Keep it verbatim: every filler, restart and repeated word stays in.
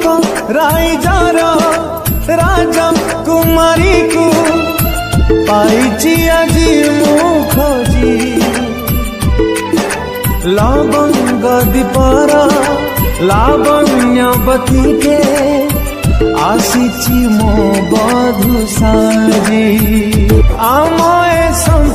लोक राइजार राजा कुमारी को पाइची आजी मु खोजी लवंग दीपर लावण्यवती के आसीची मो बधु साजी आम ए